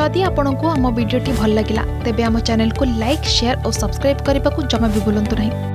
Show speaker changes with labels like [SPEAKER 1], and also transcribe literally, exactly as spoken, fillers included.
[SPEAKER 1] जदि आपंक आम भिडी भल लगा तेब आम चैनल को लाइक शेयर और सब्सक्राइब करने को जमा भी भूलु नहीं।